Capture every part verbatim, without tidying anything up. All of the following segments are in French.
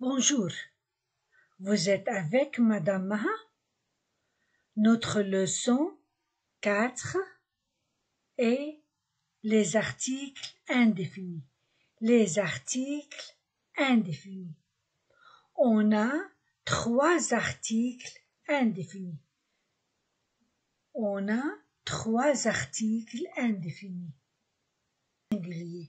Bonjour, vous êtes avec Madame Maha? Notre leçon quatre est les articles indéfinis. Les articles indéfinis. On a trois articles indéfinis. On a trois articles indéfinis. Singulier.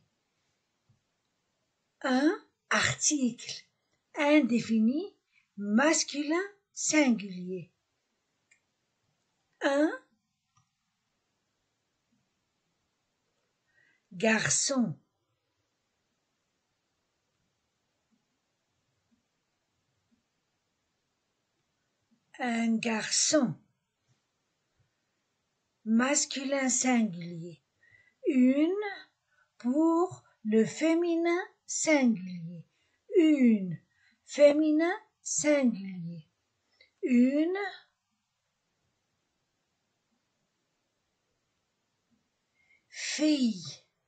Un article indéfini masculin singulier. Un garçon. Un garçon. Masculin singulier. Une pour le féminin singulier. Une féminin singulier. Une fille.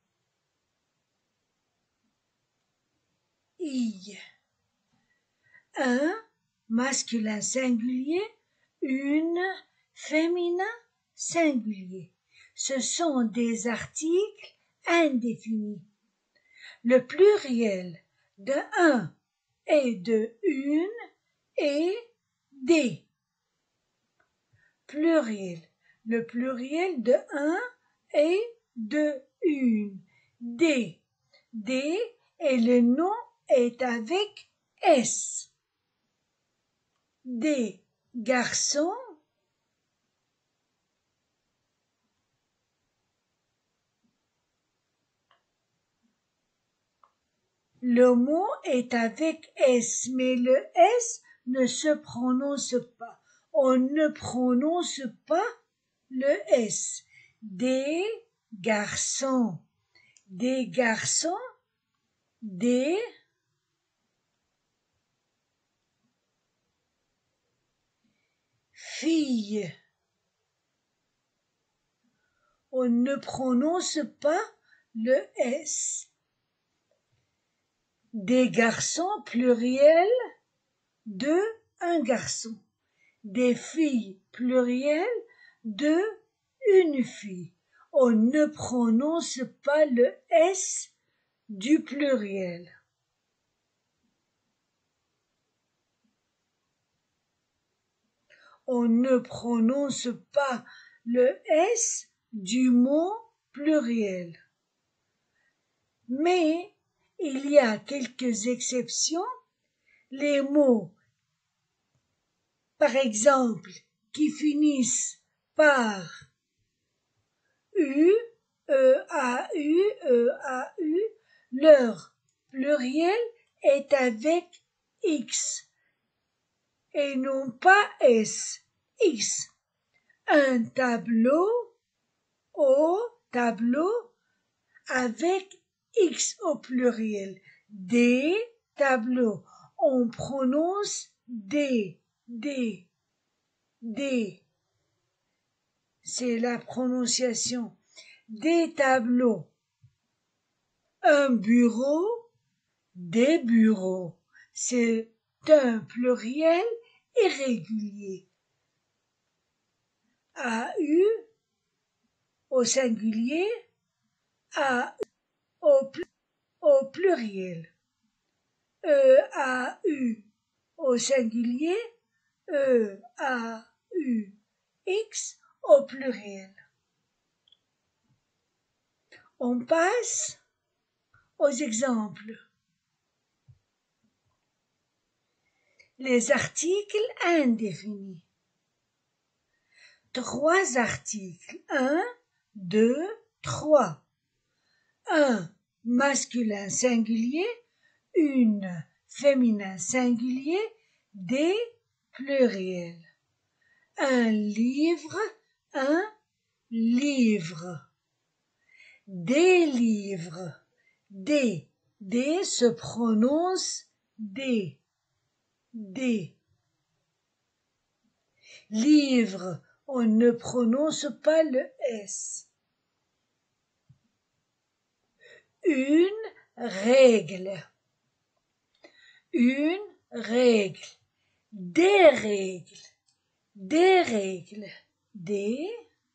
I. Un masculin singulier, une féminin singulier. Ce sont des articles indéfinis. Le pluriel de un et de une est des. Pluriel. Le pluriel de un et de une. Des. Des et le nom est avec S. Des garçons. Le mot est avec S, mais le S ne se prononce pas. On ne prononce pas le S. Des garçons. Des garçons. Des filles. On ne prononce pas le S. Des garçons pluriel de un garçon. Des filles pluriel de une fille. On ne prononce pas le S du pluriel. On ne prononce pas le S du mot pluriel. Mais il y a quelques exceptions. Les mots, par exemple, qui finissent par U, E, A, U, E, A, U, leur pluriel est avec X et non pas S. X. Un tableau, au tableau, avec X au pluriel. Des tableaux. On prononce des, des, des. C'est la prononciation. Des tableaux. Un bureau, des bureaux. C'est un pluriel irrégulier. A U au singulier, A au, au pluriel. E A U au singulier, E A U X au pluriel. On passe aux exemples. Les articles indéfinis. Trois articles. Un, deux, trois. Un masculin singulier, une féminin singulier, des pluriels. Un livre, un livre. Des livres. Des. Des se prononce des. Des. Livre. On ne prononce pas le S. Une règle. Une règles, des règles, des règles, des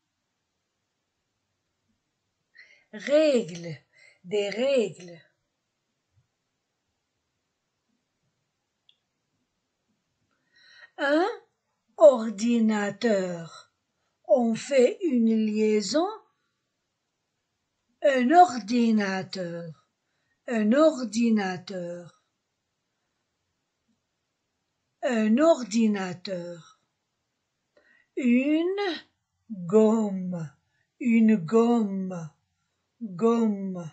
règles, des règles. Un ordinateur. On fait une liaison. Un ordinateur. Un ordinateur. Un ordinateur. Une gomme. Une gomme. Gomme.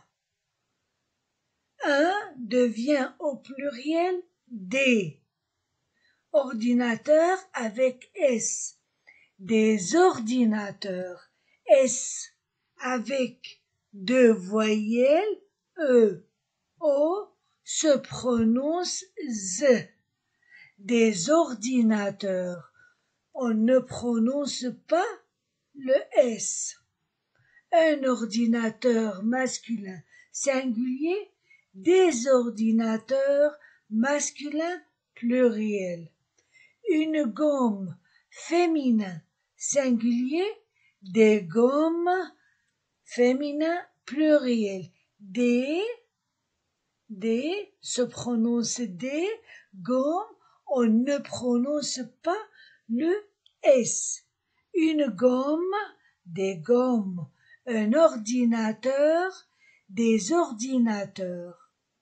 Un devient au pluriel des. Ordinateur avec S. Des ordinateurs. S avec deux voyelles E. O se prononce Z. Des ordinateurs. On ne prononce pas le S. Un ordinateur masculin singulier. Des ordinateurs masculins pluriel. Une gomme féminin singulier, des gommes féminins pluriel. Des, des se prononce des, gommes, on ne prononce pas le S. Une gomme, des gommes. Un ordinateur, des ordinateurs.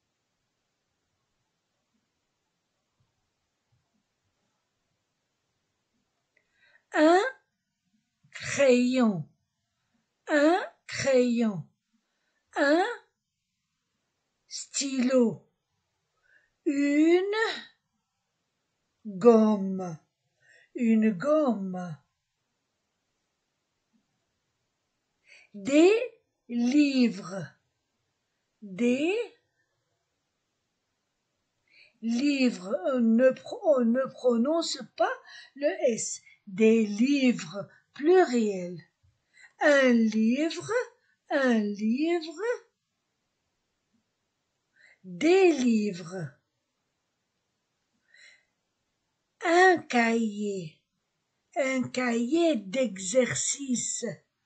Un crayon, un crayon, un stylo, une gomme, une gomme, des livres, des livres, on ne, on ne prononce pas le S. Des livres pluriel. Un livre, un livre, des livres. Un cahier, un cahier d'exercice.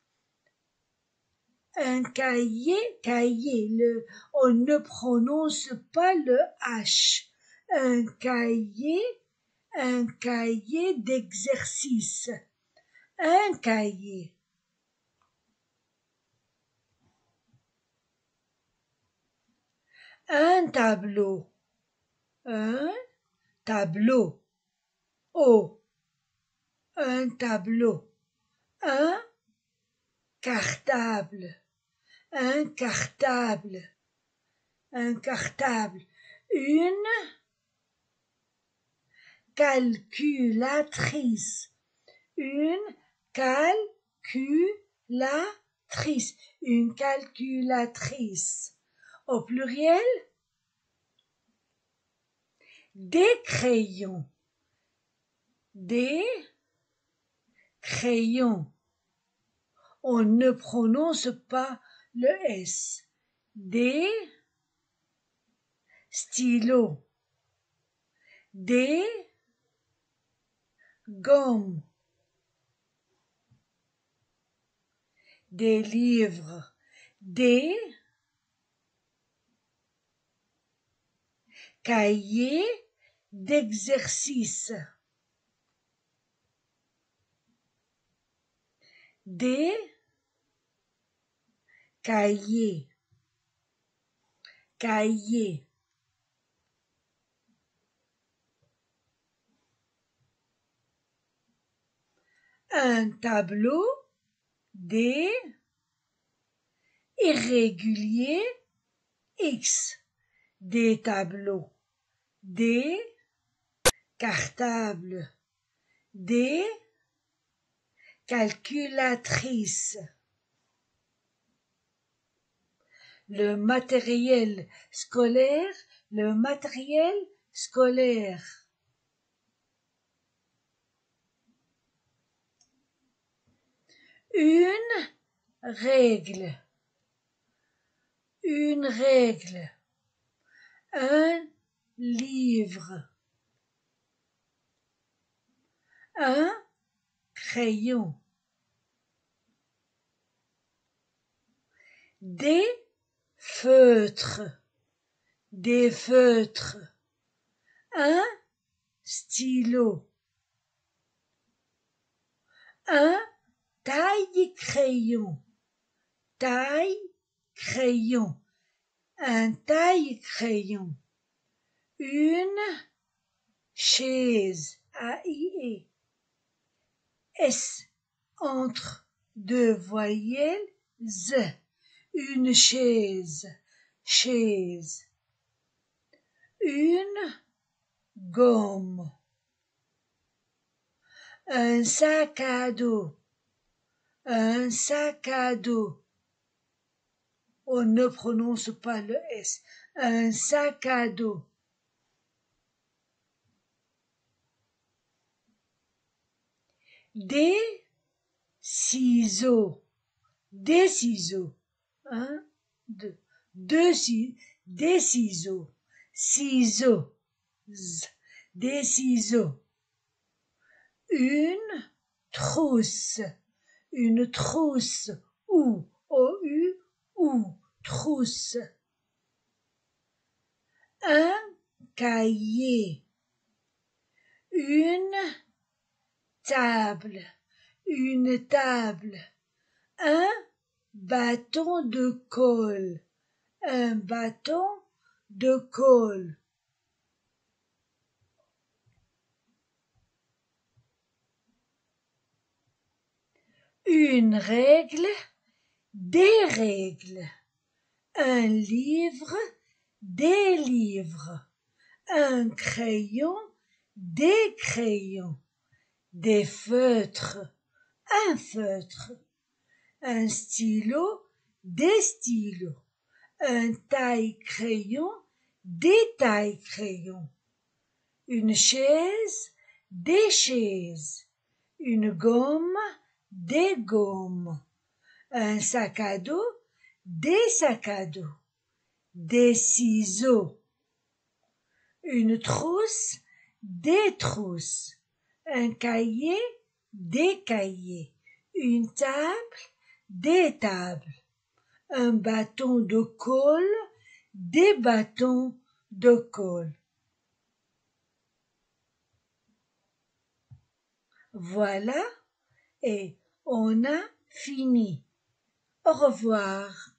Un cahier, cahier, le, on ne prononce pas le H. Un cahier, un cahier d'exercice. Un cahier. Un tableau. Un tableau. Oh. Un tableau. Un cartable. Un cartable. Un cartable. Une calculatrice. Une calculatrice. Une calculatrice. Au pluriel, des crayons. Des crayons. On ne prononce pas le S. Des stylos. Des gommes. Des livres. Des cahiers d'exercice. Des cahiers. Cahiers. Un tableau. Des irréguliers. X. Des tableaux. Des cartables. Des calculatrices. Le matériel scolaire, le matériel scolaire. Une règle. Une règle. Un livre. un crayon, des feutres, des feutres, un stylo, un taille-crayon, taille-crayon, un taille-crayon, une chaise, A I E, S entre deux voyelles, Z, une chaise, chaise, une gomme, un sac à dos, un sac à dos, on ne prononce pas le S, un sac à dos, des ciseaux, des ciseaux, un, deux, deux, des ciseaux, ciseaux, z, des ciseaux, une trousse, une trousse, ou, O-U, ou, trousse, un cahier, une table, une table, un bâton de colle, un bâton de colle, une règle, des règles, un livre, des livres, un crayon, des crayons, des feutres, un feutre, un stylo, des stylos, un taille-crayon, des taille-crayons, une chaise, des chaises, une gomme, des gommes, un sac à dos, des sacs à dos, des ciseaux, une trousse, des trousses, un cahier, des cahiers, une table, des tables, un bâton de colle, des bâtons de colle. Voilà, et on a fini. Au revoir.